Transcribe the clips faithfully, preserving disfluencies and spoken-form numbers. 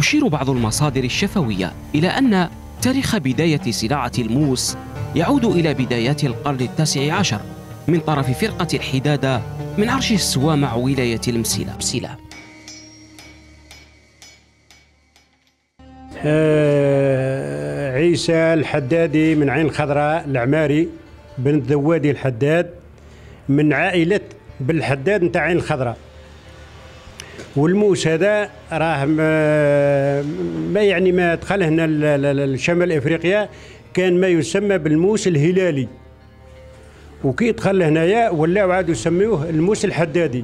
يشير بعض المصادر الشفوية إلى أن تاريخ بداية صناعة الموس يعود إلى بدايات القرن التاسع عشر من طرف فرقة الحدادة من عرش السوامع ولاية المسيلة. آه عيسى الحدادي من عين الخضراء العماري بن ذوادي الحداد من عائلة بالحداد نتاع عين الخضراء. والموس هذا راه ما, ما يعني ما دخل هنا لشمال افريقيا كان ما يسمى بالموس الهلالي، وكي دخل هنايا ولاو عادوا يسميوه الموس الحدادي.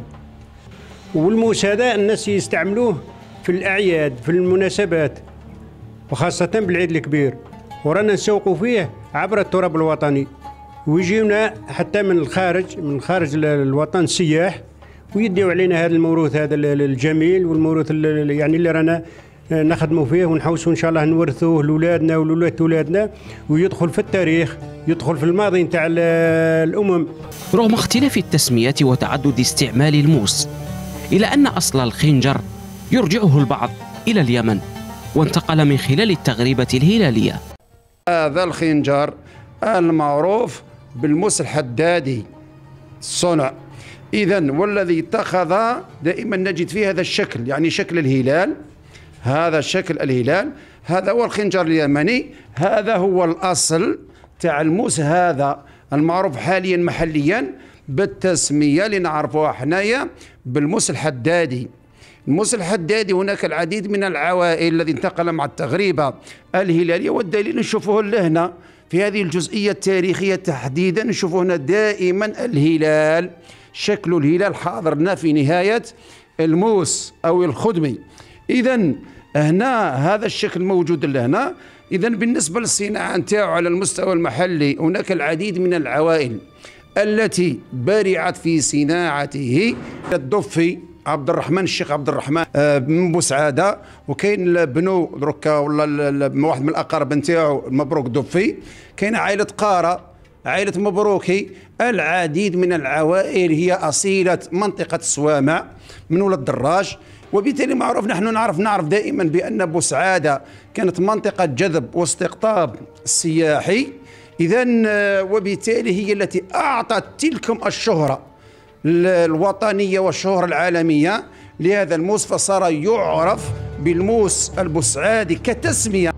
والموس هذا الناس يستعملوه في الاعياد في المناسبات وخاصة بالعيد الكبير، ورانا نسوقوا فيه عبر التراب الوطني، ويجيونا حتى من الخارج من خارج الوطن السياح ويديو علينا هذا الموروث هذا الجميل والموروث يعني اللي رانا نخدموا فيه ونحوسوا ان شاء الله نورثوه لاولادنا ولولاد اولادنا، ويدخل في التاريخ، يدخل في الماضي نتاع الامم. رغم اختلاف التسميات وتعدد استعمال الموس، إلى أن أصل الخنجر يرجعه البعض إلى اليمن وانتقل من خلال التغريبة الهلالية. هذا الخنجر المعروف بالموس الحدادي الصنع، إذن والذي اتخذ دائما نجد فيه هذا الشكل، يعني شكل الهلال، هذا شكل الهلال، هذا هو الخنجر اليمني، هذا هو الأصل تاع الموس هذا المعروف حاليا محليا بالتسمية اللي نعرفوها حنايا بالموس الحدادي. الموس الحدادي هناك العديد من العوائل الذي انتقل مع التغريبة الهلالية، والدليل نشوفه لهنا في هذه الجزئية التاريخية تحديدا، نشوفه هنا دائما الهلال، شكل الهلال حاضرنا في نهاية الموس أو الخدمي. إذا هنا هذا الشكل موجود لهنا. إذا بالنسبة للصناعة نتاعو على المستوى المحلي هناك العديد من العوائل التي برعت في صناعته. الضفي عبد الرحمن الشيخ عبد الرحمن من بوسعاده، وكاين بنو دركا ولا واحد من الاقارب نتاعو مبروك ضفي، كاين عائله قاره، عائله مبروكي، العديد من العوائل هي اصيله منطقه السوامع من ولد دراج. وبالتالي معروف نحن نعرف نعرف دائما بان بوسعاده كانت منطقه جذب واستقطاب سياحي. اذا وبالتالي هي التي اعطت تلكم الشهره الوطنية والشهرة العالمية لهذا الموس، فصار يعرف بالموس البوسعادي كتسمية.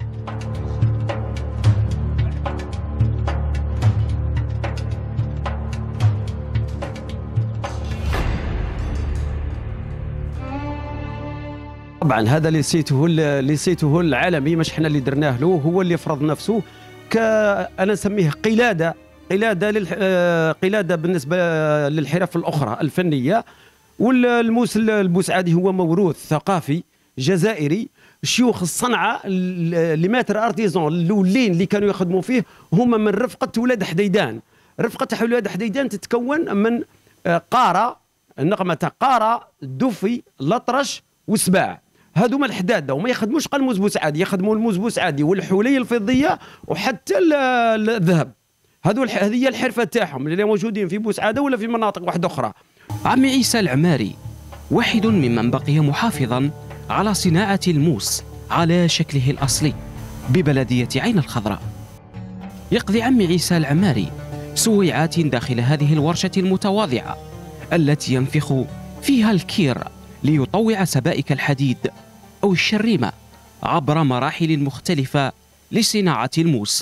طبعا هذا اللي سيته اللي سيته العالمي، مش حنا اللي درناه له، هو اللي فرض نفسه ك انا نسميه قلاده قلاده للح... قلاده بالنسبه للحرف الاخرى الفنيه. والموس البوسعادي هو موروث ثقافي جزائري. شيوخ الصنعه لي ماتر ارتيزون الاولين اللي كانوا يخدموا فيه هما من رفقه ولاد حديدان. رفقه ولاد حديدان تتكون من قاره، النغمه قاره، دفي، لطرش، وسباع. هذوما الحداده وما يخدموش قال الموس بوسعادي، يخدموا الموس بوسعادي والحوليه الفضيه وحتى الذهب. هذول هذه هي الحرفه تاعهم اللي موجودين في بوسعاده ولا في مناطق واحده اخرى. عمي عيسى العماري واحد ممن بقي محافظا على صناعه الموس على شكله الاصلي ببلديه عين الخضراء. يقضي عمي عيسى العماري سويعات داخل هذه الورشه المتواضعه التي ينفخ فيها الكير ليطوع سبائك الحديد او الشريمه عبر مراحل مختلفه لصناعه الموس.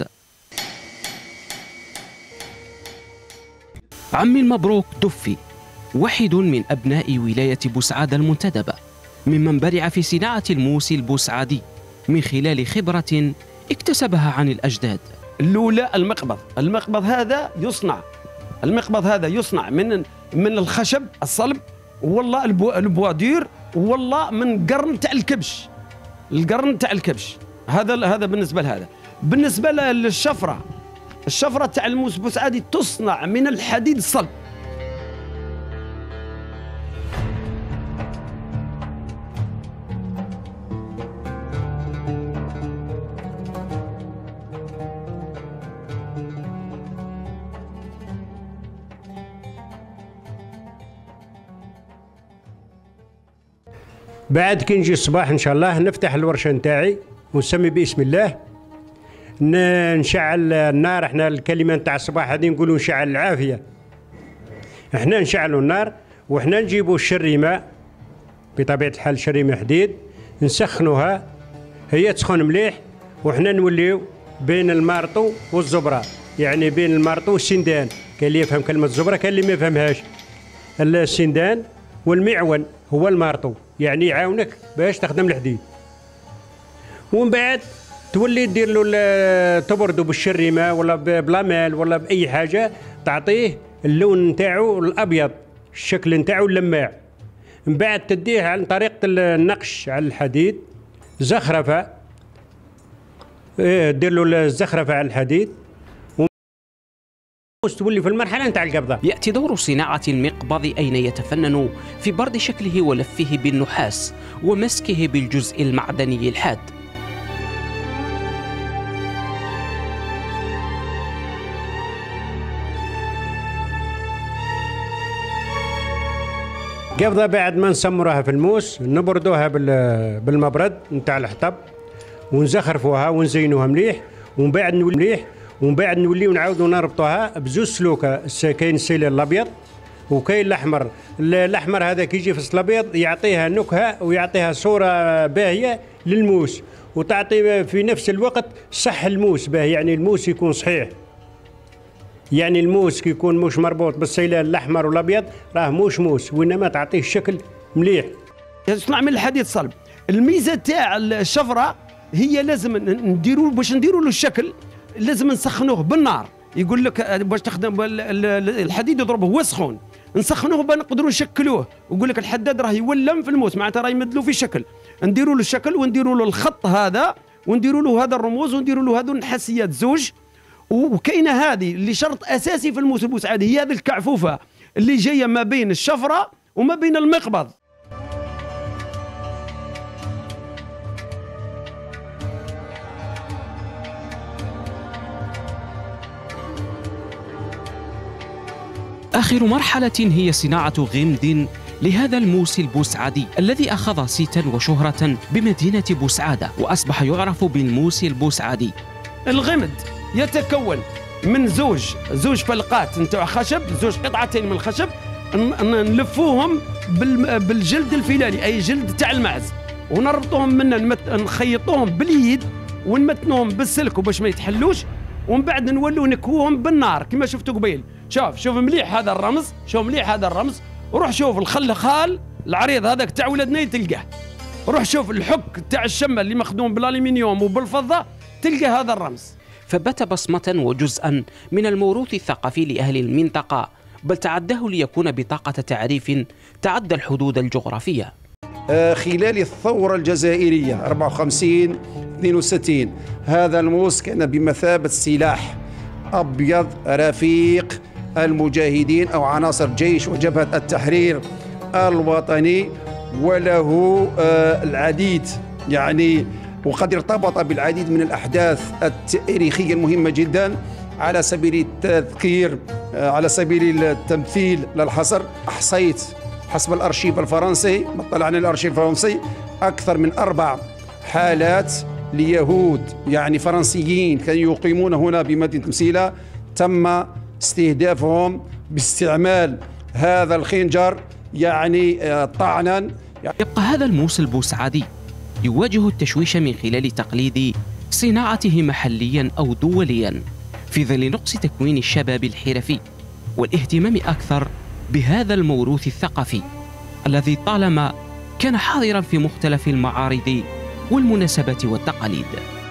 عمي المبروك دفي واحد من أبناء ولاية بوسعادة المنتدبة، ممن برع في صناعة الموس البوسعادي من خلال خبرة اكتسبها عن الأجداد. الأولى المقبض، المقبض هذا يصنع المقبض هذا يصنع من من الخشب الصلب، والله البوادير، والله من قرن تاع الكبش، القرن تاع الكبش. هذا هذا بالنسبة لهذا. بالنسبة للشفرة، الشفرة تاع الموس بوسعادي تصنع من الحديد الصلب. بعد كي نجي الصباح ان شاء الله نفتح الورشه نتاعي ونسمي باسم الله، نشعل النار. احنا الكلمه نتاع الصباح هذه نقولوا نشعل العافيه، احنا نشعلوا النار وحنا نجيبوا الشريمه، بطبيعه الحال شريمه حديد نسخنوها هي تسخن مليح، وحنا نوليو بين المارطو والزبره، يعني بين المارطو والسندان. كاين اللي يفهم كلمه الزبره كاين اللي ما يفهمهاش. السندان والمعون هو المارطو، يعني يعاونك باش تخدم الحديد. ومن بعد تولي دير له تبردو بالشريمه ولا بلامال ولا باي حاجه تعطيه اللون نتاعو الابيض، الشكل نتاعو اللماع. من بعد تديه عن طريقه النقش على الحديد، زخرفه، دير له الزخرفه على الحديد، تولي في المرحله نتاع القبضه. ياتي دور صناعه المقبض اين يتفنن في برد شكله ولفه بالنحاس ومسكه بالجزء المعدني الحاد. قبضه بعد ما نسمروها في الموس نبردوها بالمبرد نتاع الحطب ونزخرفوها ونزينوها مليح، ومن بعد نولي مليح ومن بعد نوليو نعاودو نربطوها بزوج سلوكه. كاين السيلر الابيض وكاين الاحمر. الاحمر هذا كي يجي في الابيض يعطيها نكهه ويعطيها صوره باهيه للموس، وتعطي في نفس الوقت صح الموس باهي، يعني الموس يكون صحيح. يعني الموس كي يكون مش مربوط بالسيلان الاحمر والابيض راه موش موس، وانما تعطيه شكل مليح. يصنع من الحديد صلب. الميزه تاع الشفره هي لازم نديروا باش نديروا له الشكل لازم نسخنوه بالنار. يقول لك باش تخدم الحديد يضربه هو سخون، نسخنوه بنقدروا نشكلوه. ويقول لك الحداد راه يولم في الموس، معناتها راه يمد له في شكل. نديروا له الشكل ونديروا له الخط هذا ونديروا له هذا الرموز ونديروا له هذو النحاسيات زوج. وكاينه هذه اللي شرط اساسي في الموس البوسعادي، هي هذه الكعفوفه اللي جايه ما بين الشفره وما بين المقبض. آخر مرحلة هي صناعة غمد لهذا الموس البوسعادي الذي أخذ صيتا وشهرة بمدينة بوسعادة وأصبح يعرف بالموس البوسعادي. الغمد يتكون من زوج زوج فلقات نتاع خشب، زوج قطعتين من الخشب نلفوهم بالجلد الفيلاني، أي جلد تاع المعز، ونربطوهم منا نخيطوهم باليد ونمتنوهم بالسلك باش ما يتحلوش، ومن بعد نولوا نكوهم بالنار كما شفتوا قبيل. شوف شوف مليح هذا الرمز، شوف مليح هذا الرمز، وروح شوف الخل خال العريض هذاك تاع ولدنا تلقاه، روح شوف الحك تاع الشمه اللي مخدوم بالالومنيوم وبالفضه تلقى هذا الرمز. فبات بصمة وجزءا من الموروث الثقافي لأهل المنطقة، بل تعده ليكون بطاقة تعريف تعدى الحدود الجغرافية. خلال الثورة الجزائرية أربعة وخمسين اثنين وستين هذا الموس كان بمثابة سلاح أبيض رفيق المجاهدين أو عناصر جيش وجبهة التحرير الوطني، وله العديد يعني وقد ارتبط بالعديد من الأحداث التاريخية المهمة جدا. على سبيل التذكير، على سبيل التمثيل للحصر، أحصيت حسب الأرشيف الفرنسي، طلعنا الأرشيف الفرنسي أكثر من أربع حالات ليهود يعني فرنسيين كانوا يقيمون هنا بمدينة مسيلة تم استهدافهم باستعمال هذا الخنجر يعني طعنا. يبقى هذا الموس البوسعادي يواجه التشويش من خلال تقليد صناعته محليا أو دوليا في ظل نقص تكوين الشباب الحرفي والاهتمام أكثر بهذا الموروث الثقافي الذي طالما كان حاضرا في مختلف المعارض والمناسبات والتقاليد.